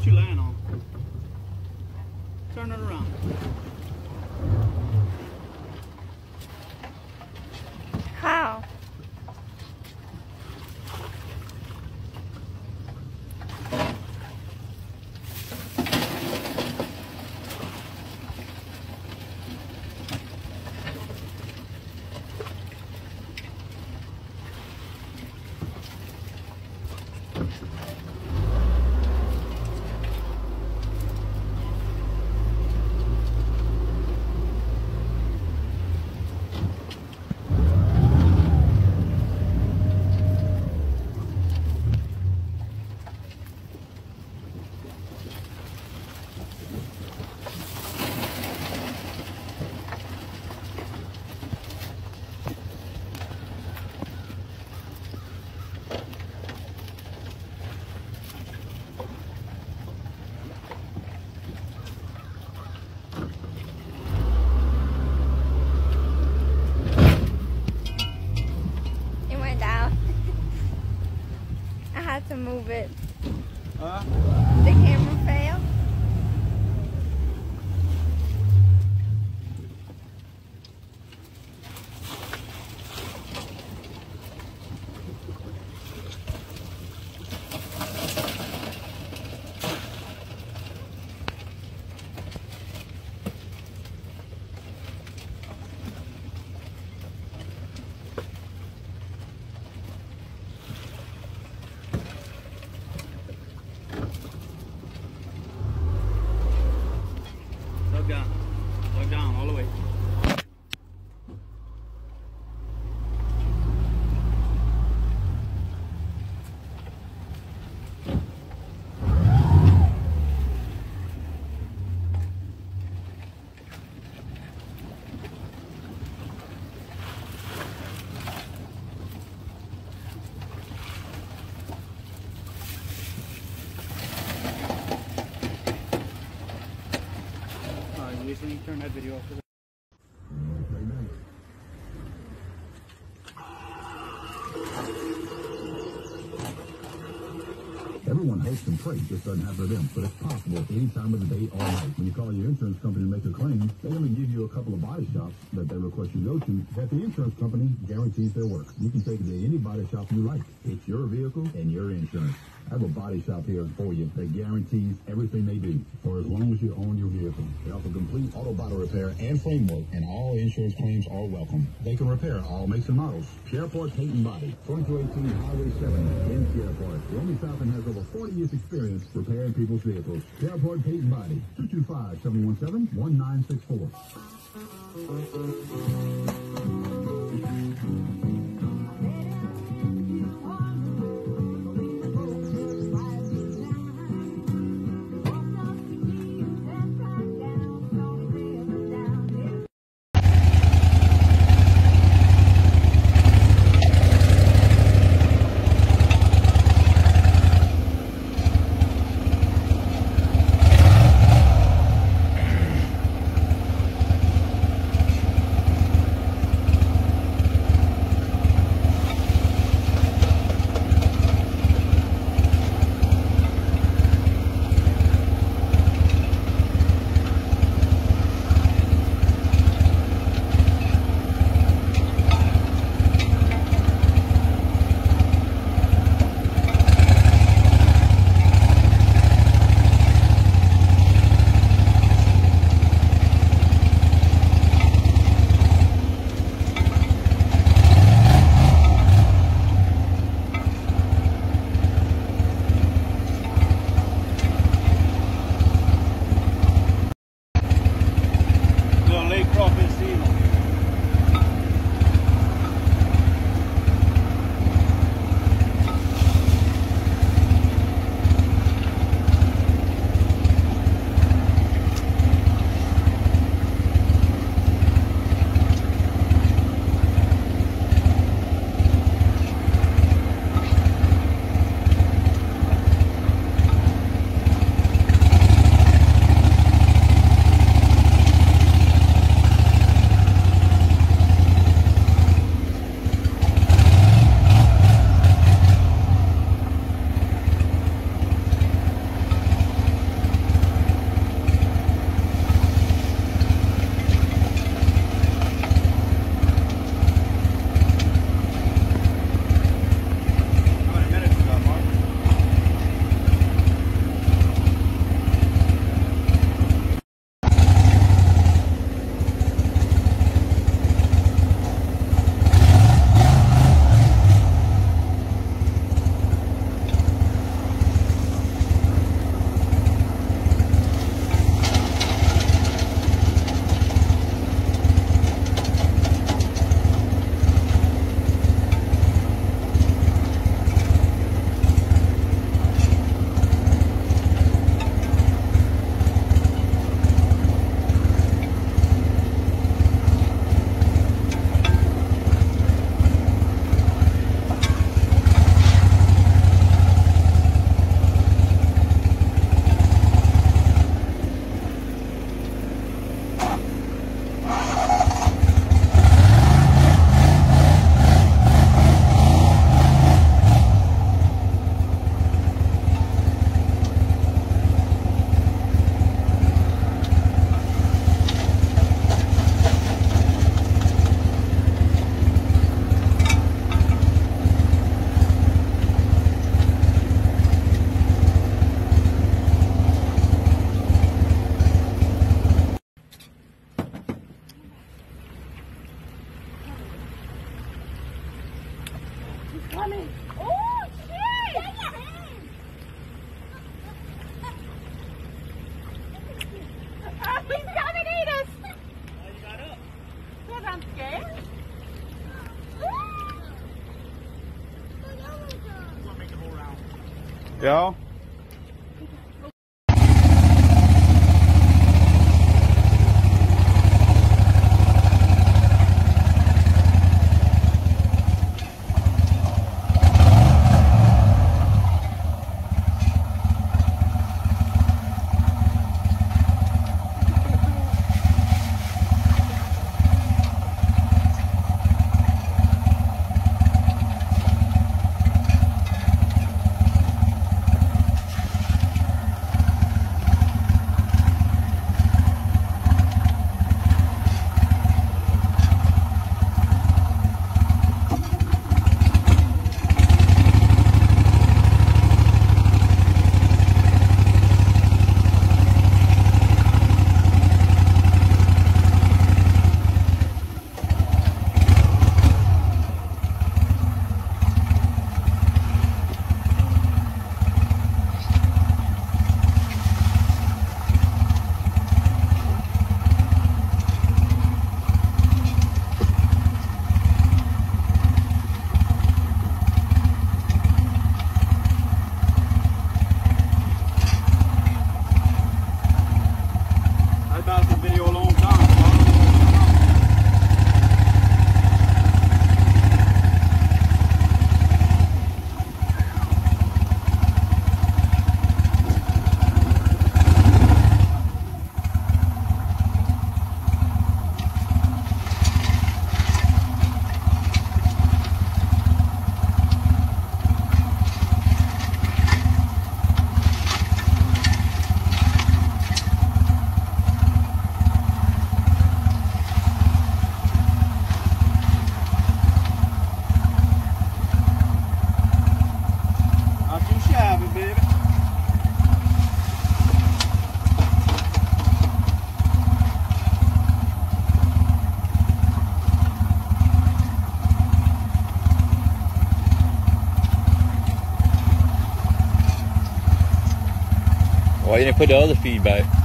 What you lying on? Turn it around. How? It went down. I had to move it. The camera failed. Plug down all the way. Lisa, you turn that video off. Everyone hopes and prays this doesn't happen to them, but it's possible at any time of the day or night. When you call your insurance company to make a claim, they only give you a couple of body shops that they request you go to that the insurance company guarantees their work. You can take it to any body shop you like. It's your vehicle and your insurance. I have a body shop here for you that guarantees everything they do for as long as you own your vehicle. They offer complete auto body repair and framework, and all insurance claims are welcome. They can repair all makes and models. Pierreport Paint and Body, 2218 Highway 7 in Pierreport. Romy Falcon has over 40 years experience repairing people's vehicles. Pierreport Paint and Body, 225-717-1964. He's coming. Oh, shit! He's coming to eat us. Oh, you got up. Because I'm scared. You want to make the whole round. Ja. I've been the video a long time. Not too shabby, baby. Why you didn't put the other feed back?